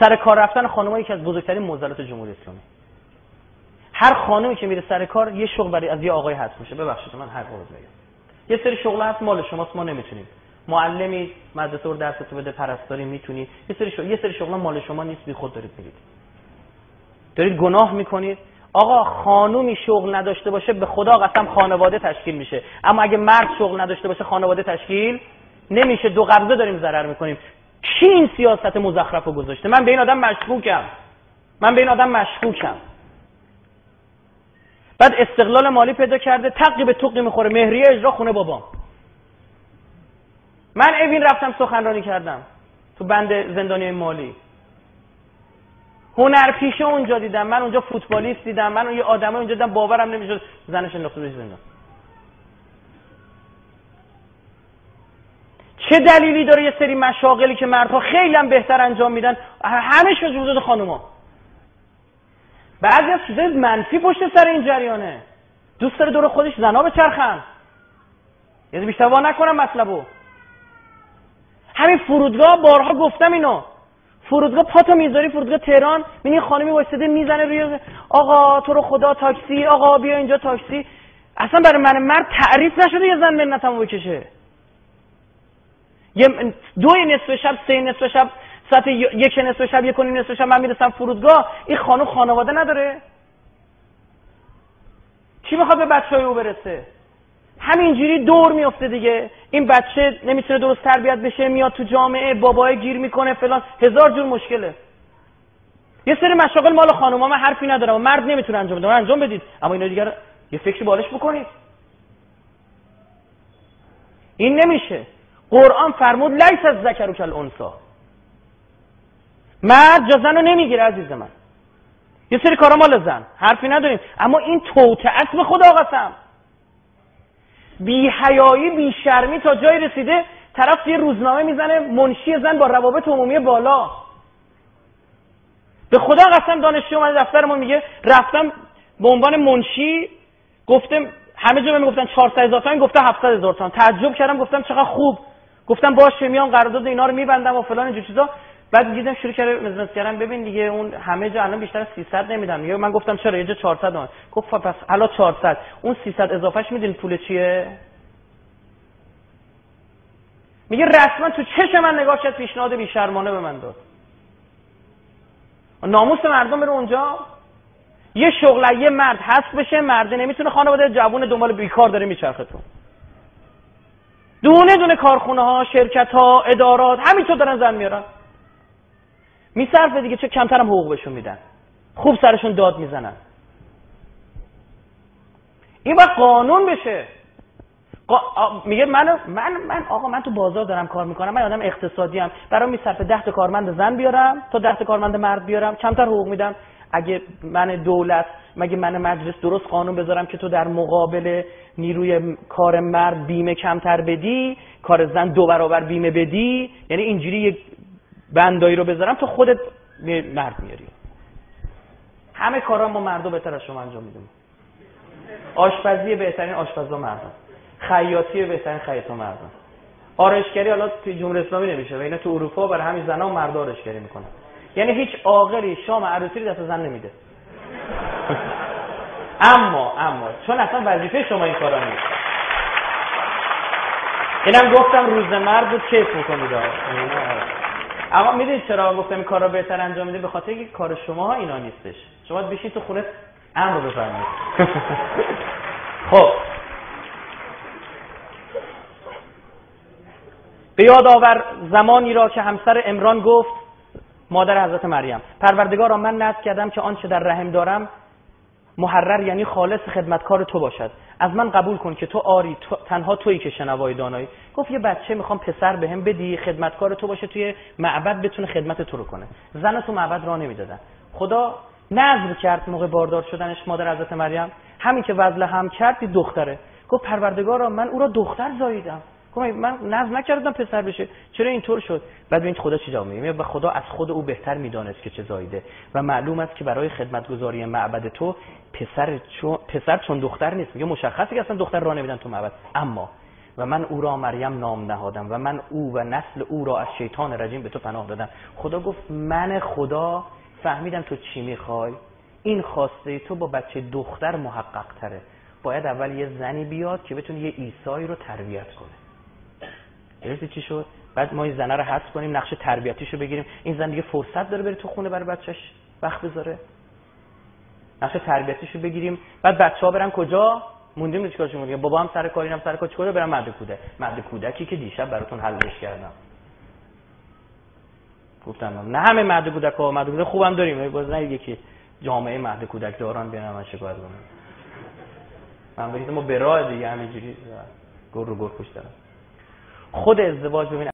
سر کار رفتن خانم‌ها یکی از بزرگترین معضلات جمهوری اسلامی. هر خانمی که میره سر کار یه شغل برای از یه آقای هست میشه. ببخشید من حرف رو بگم. یه سری شغل هست مال شماست، ما نمیتونیم. معلمی مدرسه رو درس بده، پرستاری میتونی. یه سری شغل مال شما نیست، بی خود دارید میرید. دارید گناه میکنید. آقا خانومی شغل نداشته باشه به خدا قسم خانواده تشکیل میشه، اما اگه مرد شغل نداشته باشه خانواده تشکیل نمیشه. دو قبضه داریم ضرر میکنیم. کی این سیاست مزخرف رو گذاشته؟ من به این آدم مشکوکم. بعد استقلال مالی پیدا کرده، تقی به توقی میخوره، مهریه اجرا خونه بابام. من اوین رفتم سخنرانی کردم تو بند زندانی مالی، هنرپیشه اونجا دیدم، من اونجا فوتبالیست دیدم، من یه آدمای اونجا دیدم باورم نمیشد زنش انداخته روی زندان. چه دلیلی داره یه سری مشاغلی که مردها خیلی هم بهتر انجام میدن همه شو جزو خانوما؟ بعضی از چیزای منفی پشت سر این جریانه. دوست داره دور خودش زنا بچرخن، یعنی بیشتر وا نکنم مطلبو. همین فرودگاه بارها گفتم اینو، فرودگاه پاتو میذاری فرودگاه تهران، میبینی خانمی وایساده میزنه روی آقا تو رو خدا تاکسی، آقا بیا اینجا تاکسی. اصلا برای من مرد تعریف نشده یه زن منتمو بکشه. یه 2 نصف شب 3 نصف شب ساعت 1 نصف شب 1 نصف شب من میرسم فرودگاه، این خانم خانواده نداره؟ کی میخواد به بچه‌های او برسه؟ همینجوری دور میفته دیگه. این بچه نمیتونه درست تربیت بشه، میاد تو جامعه بابای گیر میکنه فلان، هزار جور مشکله. یه سری مشاغل مال خانوما، من حرفی ندارم، مرد نمیتونه انجام بده، انجام بدید، اما اینا دیگه یه فکری بالش بکنید. این نمیشه. قرآن فرمود لیس الذکر کالانثی. مرد جا زن رو نمیگیره عزیز من. یه سری کارا مال زن، حرفی نداریم، اما این توطئه به خدا قسم. بی حیایی بی شرمی تا جای رسیده طرف یه روزنامه میزنه منشی زن با روابط عمومی بالا. به خدا قسم دانشجو اومده دفتر ما میگه رفتم به عنوان منشی، گفتم همه جا بهم گفتن 400,000 تومان، گفتم 700,000 تومان. تعجب کردم، گفتم چقدر خوب. گفتم باشه میام قرارداد اینا رو میبندم و فلان اینجور چیزا. بعد دیدم شروع کرده بزنس کردن، ببین دیگه اون همه جا الان بیشتر از 300 نمیدم. میگه من گفتم چرا یه جا 400 تومان. گفت پس حالا 400 اون 300 اضافهش میدونید پول چیه؟ میگه رسما تو چش من نگاه کرد، پیشنهاد بی‌شرمانه به من داد. ناموس مردم بره اونجا. یه شغل یه مرد حذف بشه، مرد نمیتونه خانواده جوون دنبال بیکار داره میچرخه تو. دونه دونه کارخونه ها، شرکت ها، ادارات همینطور دارن زن میارن. میصرفه دیگه، چه کمتر هم حقوق بهشون میدن. خوب سرشون داد میزنن. این باید قانون بشه. میگه من آقا من تو بازار دارم کار میکنم، من آدم اقتصادی ام، برام میصرفه 10 تا کارمند زن بیارم تا 10 تا کارمند مرد بیارم، کمتر حقوق میدم. اگه من دولت، مگه من مجلس درست قانون بذارم که تو در مقابل نیروی کار مرد بیمه کمتر بدی، کار زن 2 برابر بیمه بدی؟ یعنی اینجوری یک بندایی رو بذارم تو خودت مرد میاری. همه کارا ما مردو بهتر از شما انجام میدیم. آشپزی بهترین آشپزا مردن، خیاطی بهترین خیاطا مردن، آرایشگری حالا تو جمهوری اسلامی نمیشه و اینا تو اروپا برای همین زنا و مردا آرایشگری میکنن. یعنی هیچ عاقلی شام عروسی رو دست زن نمیده. اما چون اصلا وظیفه شما این کارا نیست. اینم گفتم روز مرد رو کیف میکنید. اما میدونید چرا گفتم این کارا بهتر انجام میده؟ به خاطر اینکه کار شما اینا نیستش. شما بشید تو خونه امر بفرمایید. خب به یاد آور زمانی را که همسر عمران گفت، مادر حضرت مریم، پروردگارا من نذر کردم که آنچه در رحم دارم محرر یعنی خالص خدمتکار تو باشد. از من قبول کن که تو آری، تنها تویی که شنوای دانایی. گفت یه بچه میخوام پسر بهم بدی خدمتکار تو باشه، توی معبد بتونه خدمت تو رو کنه. زن تو معبد راه نمیدادن. خدا نذر کرد موقع باردار شدنش مادر حضرت مریم، همین که وصل هم کرد دید دختره. گفت پروردگارا من او را دختر زاییدم، من نذر نکردم پسر بشه، چرا اینطور شد؟ بعد ببینید خدا چی جواب میگه. و خدا از خود او بهتر میدانست که چه زاییده و معلوم است که برای خدمتگزاری معبد تو پسر چون دختر نیست. میگه مشخصه که اصلا دختر راه نمیدن تو معبد، اما و من او را مریم نام نهادم و من او و نسل او را از شیطان رجیم به تو پناه دادم. خدا گفت من خدا فهمیدم تو چی میخوای. این خواسته تو با بچه دختر محقق تره. باید اول یه زنی بیاد که بتونه یه عیسایی رو تربیت کنه. درسته چی شد؟ بعد ما این زنه رو حذف کنیم، نقش تربیتیشو بگیریم. این زن دیگه فرصت داره بره تو خونه برای بچه‌ش وقت بذاره. نقش تربیتیشو بگیریم. بعد بچه‌ها برن کجا؟ موندیم چیکارش می‌کنیم؟ بابا هم سر کار، اینم سر کار، چیکار برم مهد کودک. مهد کودکی که دیشب براتون حلش کردم. گفتم نه همه مهد کودک‌ها مهد کودک خوبم داریم، باز نه یکی جامعه مهد کودک داران بیان من شکایت کنم. من بگید ما به راه دیگه همینجوری گر رو گر پشت دارم. خود ازدواج ببین